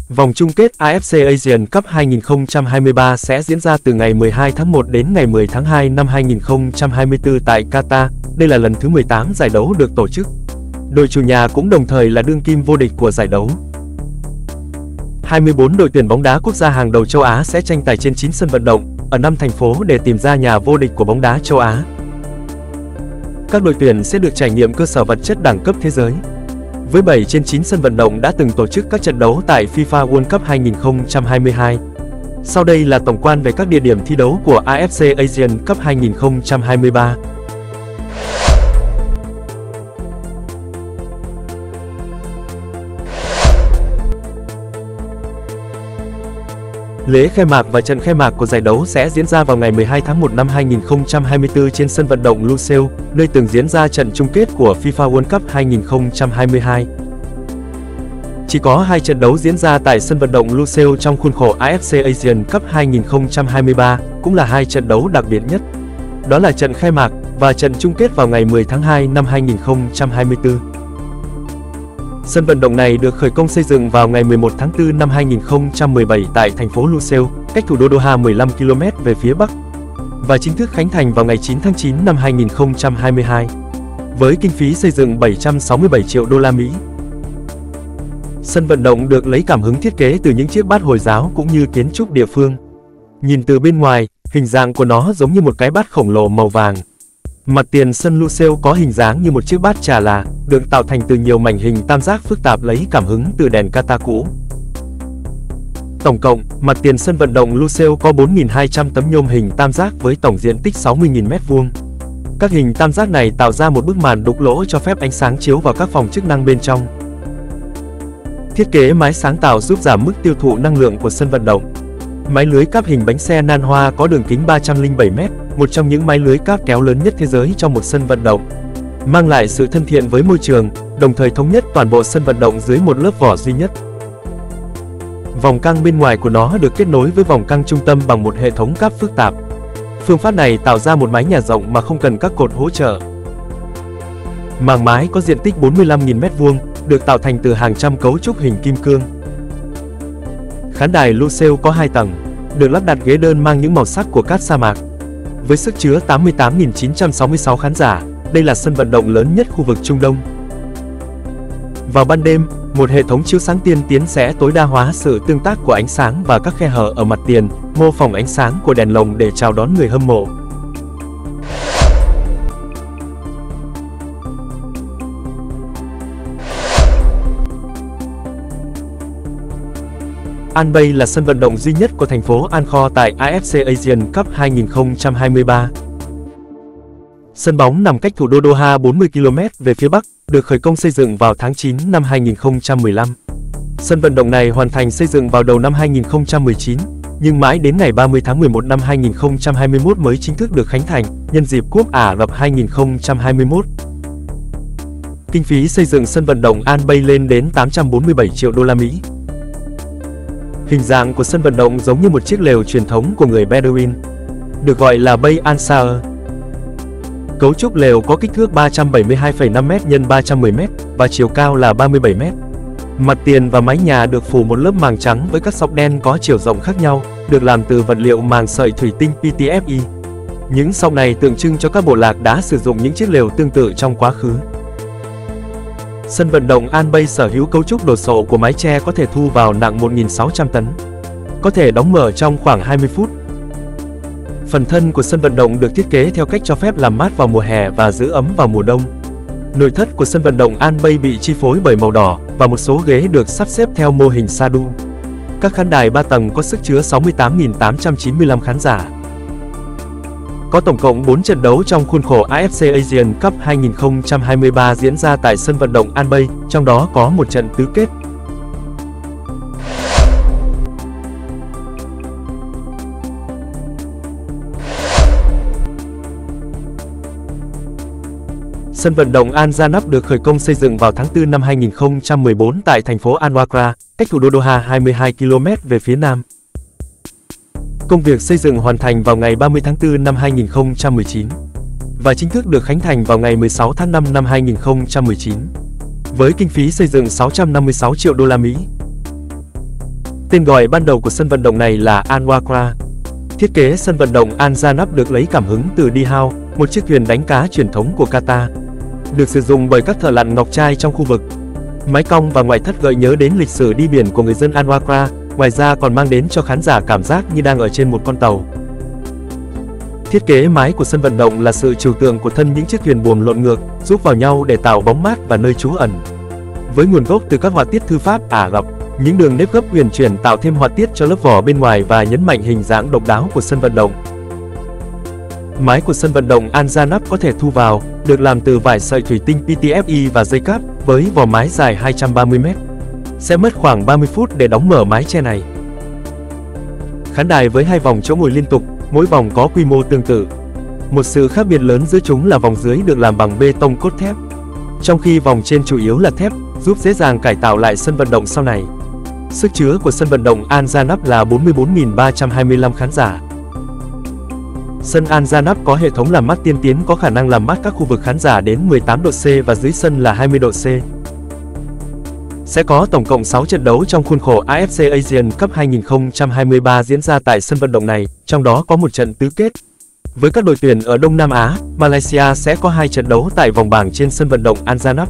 Vòng chung kết AFC Asian Cup 2023 sẽ diễn ra từ ngày 12 tháng 1 đến ngày 10 tháng 2 năm 2024 tại Qatar. Đây là lần thứ 18 giải đấu được tổ chức. Đội chủ nhà cũng đồng thời là đương kim vô địch của giải đấu. 24 đội tuyển bóng đá quốc gia hàng đầu châu Á sẽ tranh tài trên 9 sân vận động ở 5 thành phố để tìm ra nhà vô địch của bóng đá châu Á. Các đội tuyển sẽ được trải nghiệm cơ sở vật chất đẳng cấp thế giới. Với 7 trên 9 sân vận động đã từng tổ chức các trận đấu tại FIFA World Cup 2022. Sau đây là tổng quan về các địa điểm thi đấu của AFC Asian Cup 2023. Lễ khai mạc và trận khai mạc của giải đấu sẽ diễn ra vào ngày 12 tháng 1 năm 2024 trên sân vận động Lusail, nơi từng diễn ra trận chung kết của FIFA World Cup 2022. Chỉ có 2 trận đấu diễn ra tại sân vận động Lusail trong khuôn khổ AFC Asian Cup 2023, cũng là 2 trận đấu đặc biệt nhất. Đó là trận khai mạc và trận chung kết vào ngày 10 tháng 2 năm 2024. Sân vận động này được khởi công xây dựng vào ngày 11 tháng 4 năm 2017 tại thành phố Lusail, cách thủ đô Doha 15 km về phía bắc, và chính thức khánh thành vào ngày 9 tháng 9 năm 2022, với kinh phí xây dựng 767 triệu đô la Mỹ. Sân vận động được lấy cảm hứng thiết kế từ những chiếc bát Hồi giáo cũng như kiến trúc địa phương. Nhìn từ bên ngoài, hình dạng của nó giống như một cái bát khổng lồ màu vàng. Mặt tiền sân Lusail có hình dáng như một chiếc bát trà là, được tạo thành từ nhiều mảnh hình tam giác phức tạp lấy cảm hứng từ đèn Qatar cũ. Tổng cộng, mặt tiền sân vận động Lusail có 4.200 tấm nhôm hình tam giác với tổng diện tích 60.000 m². Các hình tam giác này tạo ra một bức màn đục lỗ cho phép ánh sáng chiếu vào các phòng chức năng bên trong. Thiết kế mái sáng tạo giúp giảm mức tiêu thụ năng lượng của sân vận động. Mái lưới cáp hình bánh xe nan hoa có đường kính 307 m, một trong những mái lưới cáp kéo lớn nhất thế giới trong một sân vận động, mang lại sự thân thiện với môi trường, đồng thời thống nhất toàn bộ sân vận động dưới một lớp vỏ duy nhất. Vòng căng bên ngoài của nó được kết nối với vòng căng trung tâm bằng một hệ thống cáp phức tạp. Phương pháp này tạo ra một mái nhà rộng mà không cần các cột hỗ trợ. Màng mái có diện tích 45.000 m², được tạo thành từ hàng trăm cấu trúc hình kim cương. Khán đài Lusail có 2 tầng, được lắp đặt ghế đơn mang những màu sắc của cát sa mạc. Với sức chứa 88.966 khán giả, đây là sân vận động lớn nhất khu vực Trung Đông. Vào ban đêm, một hệ thống chiếu sáng tiên tiến sẽ tối đa hóa sự tương tác của ánh sáng và các khe hở ở mặt tiền, mô phỏng ánh sáng của đèn lồng để chào đón người hâm mộ. Al Bay là sân vận động duy nhất của thành phố Angkor tại AFC Asian Cup 2023. Sân bóng nằm cách thủ đô Doha 40 km về phía bắc, được khởi công xây dựng vào tháng 9 năm 2015. Sân vận động này hoàn thành xây dựng vào đầu năm 2019, nhưng mãi đến ngày 30 tháng 11 năm 2021 mới chính thức được khánh thành, nhân dịp Cúp Ả Rập 2021. Kinh phí xây dựng sân vận động Al Bay lên đến 847 triệu đô la Mỹ. Hình dạng của sân vận động giống như một chiếc lều truyền thống của người Bedouin, được gọi là Bay Ansar. Cấu trúc lều có kích thước 372,5 m x 310 m và chiều cao là 37 m. Mặt tiền và mái nhà được phủ một lớp màng trắng với các sọc đen có chiều rộng khác nhau, được làm từ vật liệu màng sợi thủy tinh PTFE. Những sọc này tượng trưng cho các bộ lạc đã sử dụng những chiếc lều tương tự trong quá khứ. Sân vận động Al Bay sở hữu cấu trúc đồ sộ của mái che có thể thu vào nặng 1.600 tấn. Có thể đóng mở trong khoảng 20 phút. Phần thân của sân vận động được thiết kế theo cách cho phép làm mát vào mùa hè và giữ ấm vào mùa đông. Nội thất của sân vận động Al Bay bị chi phối bởi màu đỏ và một số ghế được sắp xếp theo mô hình Sadu. Các khán đài 3 tầng có sức chứa 68.895 khán giả. Có tổng cộng 4 trận đấu trong khuôn khổ AFC Asian Cup 2023 diễn ra tại sân vận động Al Bay, trong đó có một trận tứ kết. Sân vận động Al Janab được khởi công xây dựng vào tháng 4 năm 2014 tại thành phố Al Wakra, cách thủ đô Doha 22 km về phía nam. Công việc xây dựng hoàn thành vào ngày 30 tháng 4 năm 2019 và chính thức được khánh thành vào ngày 16 tháng 5 năm 2019 với kinh phí xây dựng 656 triệu đô la Mỹ. Tên gọi ban đầu của sân vận động này là Al Wakra. Thiết kế sân vận động Al Janab được lấy cảm hứng từ Dihao, một chiếc thuyền đánh cá truyền thống của Qatar, được sử dụng bởi các thợ lặn ngọc trai trong khu vực. Mái cong và ngoại thất gợi nhớ đến lịch sử đi biển của người dân Al Wakra, ngoài ra còn mang đến cho khán giả cảm giác như đang ở trên một con tàu. Thiết kế mái của sân vận động là sự trừu tượng của thân những chiếc thuyền buồm lộn ngược, giúp vào nhau để tạo bóng mát và nơi trú ẩn. Với nguồn gốc từ các họa tiết thư pháp Ả Rập, những đường nếp gấp huyền chuyển tạo thêm họa tiết cho lớp vỏ bên ngoài và nhấn mạnh hình dáng độc đáo của sân vận động. Mái của sân vận động Al Janab có thể thu vào, được làm từ vải sợi thủy tinh PTFE và dây cáp, với vỏ mái dài 230m. Sẽ mất khoảng 30 phút để đóng mở mái che này. Khán đài với 2 vòng chỗ ngồi liên tục, mỗi vòng có quy mô tương tự. Một sự khác biệt lớn giữa chúng là vòng dưới được làm bằng bê tông cốt thép, trong khi vòng trên chủ yếu là thép, giúp dễ dàng cải tạo lại sân vận động sau này. Sức chứa của sân vận động Al Janab là 44.325 khán giả. Sân Al Janab có hệ thống làm mát tiên tiến có khả năng làm mát các khu vực khán giả đến 18 độ C và dưới sân là 20 độ C. Sẽ có tổng cộng 6 trận đấu trong khuôn khổ AFC Asian Cup 2023 diễn ra tại sân vận động này, trong đó có một trận tứ kết. Với các đội tuyển ở Đông Nam Á, Malaysia sẽ có 2 trận đấu tại vòng bảng trên sân vận động Al Janab.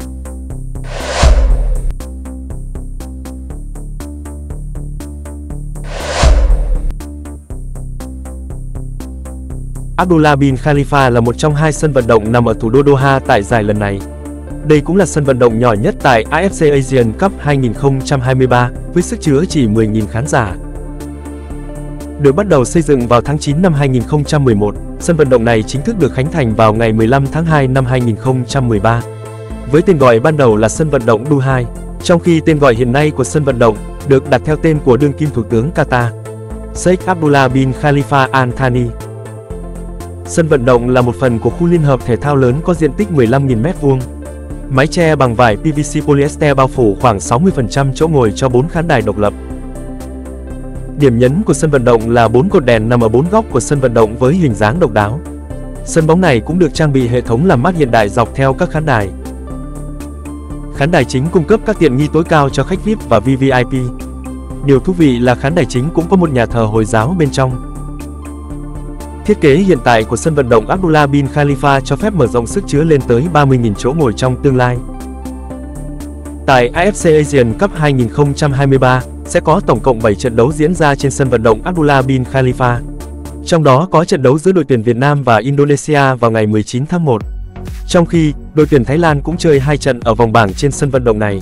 Abdullah bin Khalifa là một trong 2 sân vận động nằm ở thủ đô Doha tại giải lần này. Đây cũng là sân vận động nhỏ nhất tại AFC Asian Cup 2023, với sức chứa chỉ 10.000 khán giả. Được bắt đầu xây dựng vào tháng 9 năm 2011, sân vận động này chính thức được khánh thành vào ngày 15 tháng 2 năm 2013. Với tên gọi ban đầu là sân vận động Duhai, trong khi tên gọi hiện nay của sân vận động được đặt theo tên của đương kim thủ tướng Qatar, Sheikh Abdullah bin Khalifa Al Thani. Sân vận động là một phần của khu liên hợp thể thao lớn có diện tích 15.000 m². Mái che bằng vải PVC polyester bao phủ khoảng 60% chỗ ngồi cho 4 khán đài độc lập. Điểm nhấn của sân vận động là 4 cột đèn nằm ở 4 góc của sân vận động với hình dáng độc đáo. Sân bóng này cũng được trang bị hệ thống làm mát hiện đại dọc theo các khán đài. Khán đài chính cung cấp các tiện nghi tối cao cho khách VIP và VVIP. Điều thú vị là khán đài chính cũng có một nhà thờ Hồi giáo bên trong. Thiết kế hiện tại của sân vận động Abdullah bin Khalifa cho phép mở rộng sức chứa lên tới 30.000 chỗ ngồi trong tương lai. Tại AFC Asian Cup 2023, sẽ có tổng cộng 7 trận đấu diễn ra trên sân vận động Abdullah bin Khalifa. Trong đó có trận đấu giữa đội tuyển Việt Nam và Indonesia vào ngày 19 tháng 1. Trong khi, đội tuyển Thái Lan cũng chơi 2 trận ở vòng bảng trên sân vận động này.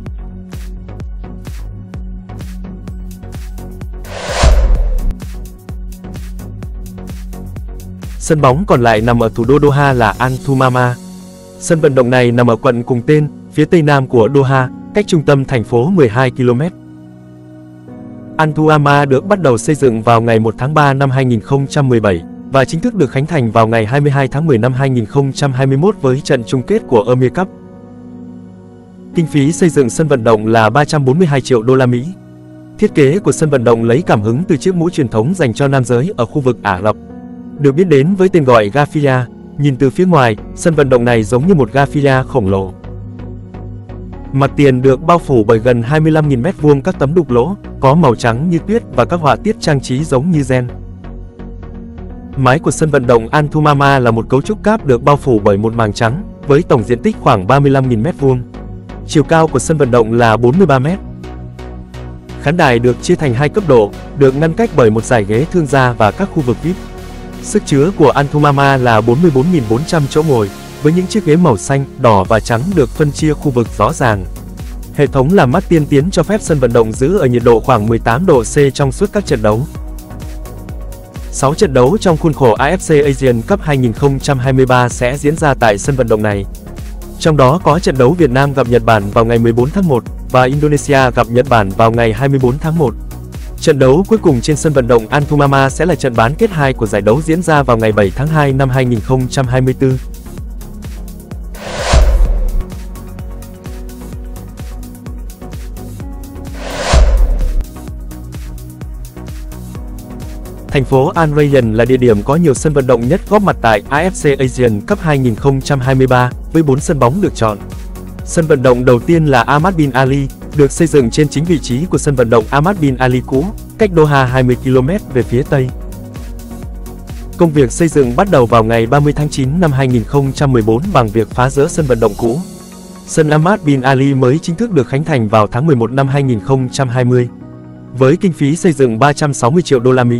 Sân bóng còn lại nằm ở thủ đô Doha là Al Thumama. Sân vận động này nằm ở quận cùng tên, phía tây nam của Doha, cách trung tâm thành phố 12 km. Al Thumama được bắt đầu xây dựng vào ngày 1 tháng 3 năm 2017 và chính thức được khánh thành vào ngày 22 tháng 10 năm 2021 với trận chung kết của Emir Cup. Kinh phí xây dựng sân vận động là 342 triệu đô la Mỹ. Thiết kế của sân vận động lấy cảm hứng từ chiếc mũ truyền thống dành cho nam giới ở khu vực Ả Rập, được biết đến với tên gọi Gafila. Nhìn từ phía ngoài, sân vận động này giống như một Gafila khổng lồ. Mặt tiền được bao phủ bởi gần 25.000 m² các tấm đục lỗ, có màu trắng như tuyết và các họa tiết trang trí giống như gen. Mái của sân vận động Al Thumama là một cấu trúc cáp được bao phủ bởi một màng trắng, với tổng diện tích khoảng 35.000 m². Chiều cao của sân vận động là 43 m. Khán đài được chia thành 2 cấp độ, được ngăn cách bởi một dải ghế thương gia và các khu vực VIP. Sức chứa của Al Thumama là 44.400 chỗ ngồi, với những chiếc ghế màu xanh, đỏ và trắng được phân chia khu vực rõ ràng. Hệ thống làm mát tiên tiến cho phép sân vận động giữ ở nhiệt độ khoảng 18 độ C trong suốt các trận đấu. 6 trận đấu trong khuôn khổ AFC Asian Cup 2023 sẽ diễn ra tại sân vận động này. Trong đó có trận đấu Việt Nam gặp Nhật Bản vào ngày 14 tháng 1 và Indonesia gặp Nhật Bản vào ngày 24 tháng 1. Trận đấu cuối cùng trên sân vận động Al Thumama sẽ là trận bán kết 2 của giải đấu diễn ra vào ngày 7 tháng 2 năm 2024. Thành phố Al Rayyan là địa điểm có nhiều sân vận động nhất góp mặt tại AFC Asian Cup 2023, với 4 sân bóng được chọn. Sân vận động đầu tiên là Ahmad bin Ali, được xây dựng trên chính vị trí của sân vận động Ahmad bin Ali cũ, cách Doha 20 km về phía Tây. Công việc xây dựng bắt đầu vào ngày 30 tháng 9 năm 2014 bằng việc phá rỡ sân vận động cũ. Sân Ahmad bin Ali mới chính thức được khánh thành vào tháng 11 năm 2020, với kinh phí xây dựng 360 triệu đô la Mỹ.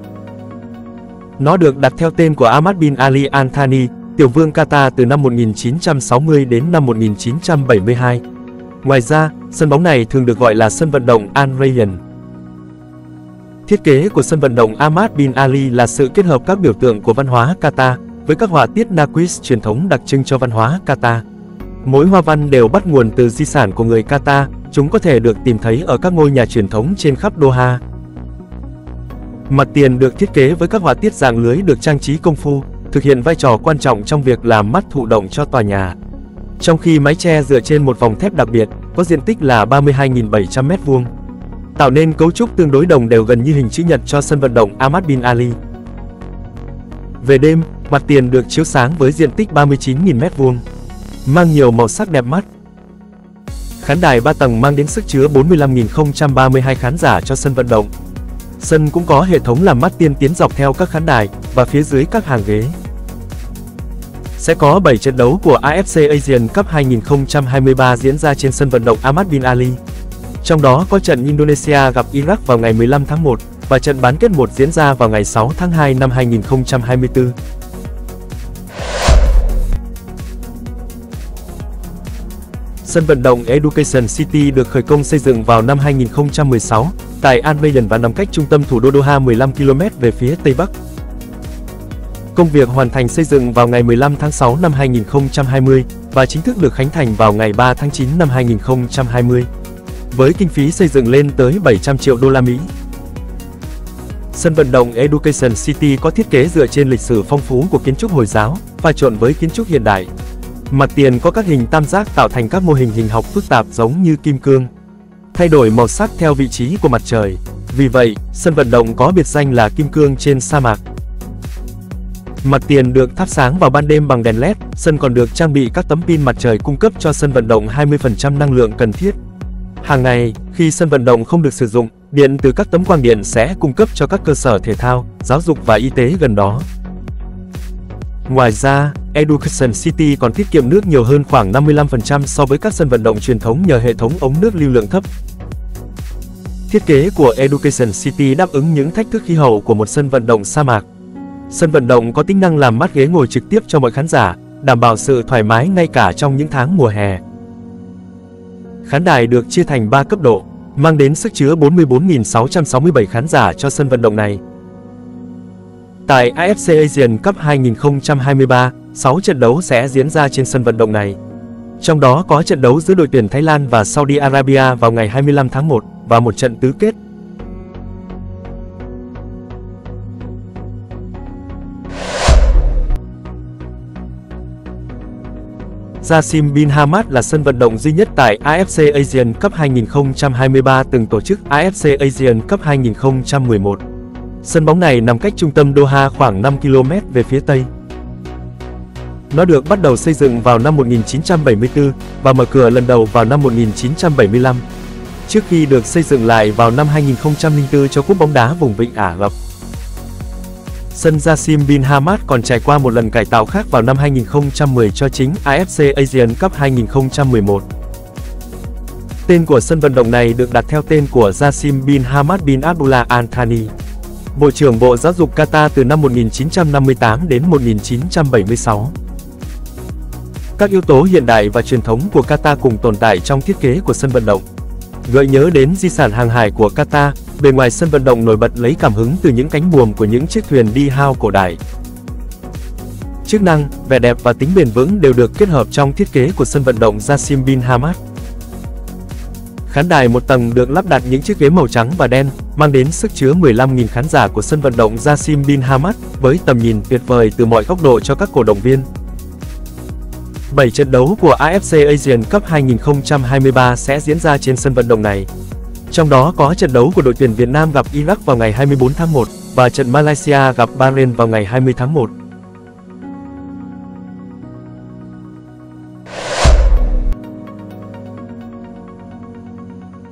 Nó được đặt theo tên của Ahmad bin Ali Al Thani, tiểu vương Qatar từ năm 1960 đến năm 1972. Ngoài ra, sân bóng này thường được gọi là sân vận động Al Rayyan. Thiết kế của sân vận động Ahmad bin Ali là sự kết hợp các biểu tượng của văn hóa Qatar với các họa tiết Naqsh truyền thống đặc trưng cho văn hóa Qatar. Mỗi hoa văn đều bắt nguồn từ di sản của người Qatar, chúng có thể được tìm thấy ở các ngôi nhà truyền thống trên khắp Doha. Mặt tiền được thiết kế với các họa tiết dạng lưới được trang trí công phu, thực hiện vai trò quan trọng trong việc làm mắt thụ động cho tòa nhà. Trong khi mái che dựa trên một vòng thép đặc biệt, có diện tích là 32.700 m², tạo nên cấu trúc tương đối đồng đều gần như hình chữ nhật cho sân vận động Ahmad bin Ali. Về đêm, mặt tiền được chiếu sáng với diện tích 39.000 m², mang nhiều màu sắc đẹp mắt. Khán đài 3 tầng mang đến sức chứa 45.032 khán giả cho sân vận động. Sân cũng có hệ thống làm mát tiên tiến dọc theo các khán đài và phía dưới các hàng ghế. Sẽ có 7 trận đấu của AFC Asian Cup 2023 diễn ra trên sân vận động Ahmad bin Ali. Trong đó có trận Indonesia gặp Iraq vào ngày 15 tháng 1 và trận bán kết 1 diễn ra vào ngày 6 tháng 2 năm 2024. Sân vận động Education City được khởi công xây dựng vào năm 2016 tại Al Rayyan và nằm cách trung tâm thủ đô Doha 15 km về phía Tây Bắc. Công việc hoàn thành xây dựng vào ngày 15 tháng 6 năm 2020 và chính thức được khánh thành vào ngày 3 tháng 9 năm 2020, với kinh phí xây dựng lên tới 700 triệu đô la Mỹ. Sân vận động Education City có thiết kế dựa trên lịch sử phong phú của kiến trúc Hồi giáo, pha trộn với kiến trúc hiện đại. Mặt tiền có các hình tam giác tạo thành các mô hình hình học phức tạp giống như kim cương, thay đổi màu sắc theo vị trí của mặt trời. Vì vậy, sân vận động có biệt danh là kim cương trên sa mạc. Mặt tiền được thắp sáng vào ban đêm bằng đèn LED, sân còn được trang bị các tấm pin mặt trời cung cấp cho sân vận động 20% năng lượng cần thiết. Hàng ngày, khi sân vận động không được sử dụng, điện từ các tấm quang điện sẽ cung cấp cho các cơ sở thể thao, giáo dục và y tế gần đó. Ngoài ra, Education City còn tiết kiệm nước nhiều hơn khoảng 55% so với các sân vận động truyền thống nhờ hệ thống ống nước lưu lượng thấp. Thiết kế của Education City đáp ứng những thách thức khí hậu của một sân vận động sa mạc. Sân vận động có tính năng làm mát ghế ngồi trực tiếp cho mọi khán giả, đảm bảo sự thoải mái ngay cả trong những tháng mùa hè. Khán đài được chia thành 3 cấp độ, mang đến sức chứa 44.667 khán giả cho sân vận động này. Tại AFC Asian Cup 2023, 6 trận đấu sẽ diễn ra trên sân vận động này. Trong đó có trận đấu giữa đội tuyển Thái Lan và Saudi Arabia vào ngày 25 tháng 1 và một trận tứ kết. Jassim bin Hamad là sân vận động duy nhất tại AFC Asian Cup 2023 từng tổ chức AFC Asian Cup 2011. Sân bóng này nằm cách trung tâm Doha khoảng 5 km về phía Tây. Nó được bắt đầu xây dựng vào năm 1974 và mở cửa lần đầu vào năm 1975, trước khi được xây dựng lại vào năm 2004 cho cúp bóng đá vùng vịnh Ả Rập. Sân Jassim bin Hamad còn trải qua một lần cải tạo khác vào năm 2010 cho chính AFC Asian Cup 2011. Tên của sân vận động này được đặt theo tên của Jassim bin Hamad bin Abdullah Al Thani, Bộ trưởng Bộ Giáo dục Qatar từ năm 1958 đến 1976. Các yếu tố hiện đại và truyền thống của Qatar cùng tồn tại trong thiết kế của sân vận động. Gợi nhớ đến di sản hàng hải của Qatar, bề ngoài sân vận động nổi bật lấy cảm hứng từ những cánh buồm của những chiếc thuyền đi hao cổ đại. Chức năng, vẻ đẹp và tính bền vững đều được kết hợp trong thiết kế của sân vận động Jassim bin Hamad. Khán đài một tầng được lắp đặt những chiếc ghế màu trắng và đen, mang đến sức chứa 15.000 khán giả của sân vận động Jassim bin Hamad, với tầm nhìn tuyệt vời từ mọi góc độ cho các cổ động viên. 7 trận đấu của AFC Asian Cup 2023 sẽ diễn ra trên sân vận động này. Trong đó có trận đấu của đội tuyển Việt Nam gặp Iraq vào ngày 24 tháng 1 và trận Malaysia gặp Bahrain vào ngày 20 tháng 1.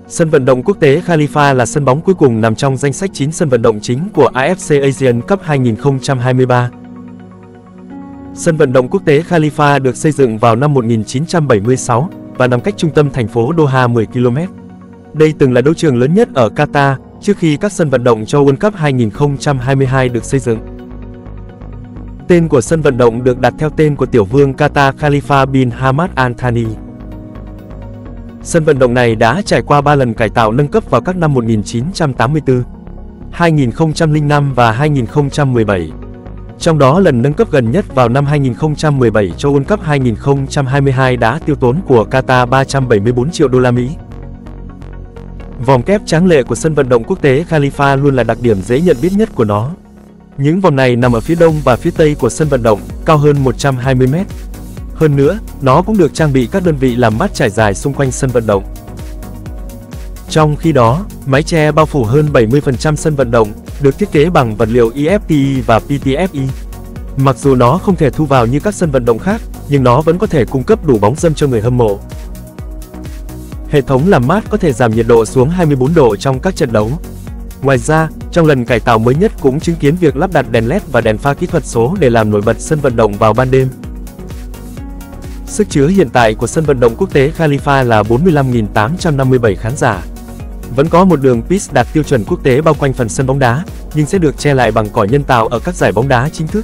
Sân vận động quốc tế Khalifa là sân bóng cuối cùng nằm trong danh sách 9 sân vận động chính của AFC Asian Cup 2023. Sân vận động quốc tế Khalifa được xây dựng vào năm 1976 và nằm cách trung tâm thành phố Doha 10 km. Đây từng là đấu trường lớn nhất ở Qatar trước khi các sân vận động cho World Cup 2022 được xây dựng. Tên của sân vận động được đặt theo tên của tiểu vương Qatar Khalifa bin Hamad Al Thani. Sân vận động này đã trải qua 3 lần cải tạo nâng cấp vào các năm 1984, 2005 và 2017. Trong đó lần nâng cấp gần nhất vào năm 2017 cho World Cup 2022 đã tiêu tốn của Qatar 374 triệu đô la Mỹ. Vòm kép tráng lệ của sân vận động quốc tế Khalifa luôn là đặc điểm dễ nhận biết nhất của nó. Những vòm này nằm ở phía đông và phía tây của sân vận động, cao hơn 120 m. Hơn nữa, nó cũng được trang bị các đơn vị làm mát trải dài xung quanh sân vận động. Trong khi đó, mái che bao phủ hơn 70% sân vận động, được thiết kế bằng vật liệu EFTE và PTFE. Mặc dù nó không thể thu vào như các sân vận động khác, nhưng nó vẫn có thể cung cấp đủ bóng râm cho người hâm mộ. Hệ thống làm mát có thể giảm nhiệt độ xuống 24 độ trong các trận đấu. Ngoài ra, trong lần cải tạo mới nhất cũng chứng kiến việc lắp đặt đèn LED và đèn pha kỹ thuật số để làm nổi bật sân vận động vào ban đêm. Sức chứa hiện tại của sân vận động quốc tế Khalifa là 45.857 khán giả. Vẫn có một đường pitch đạt tiêu chuẩn quốc tế bao quanh phần sân bóng đá, nhưng sẽ được che lại bằng cỏ nhân tạo ở các giải bóng đá chính thức.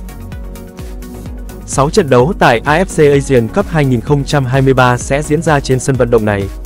6 trận đấu tại AFC Asian Cup 2023 sẽ diễn ra trên sân vận động này.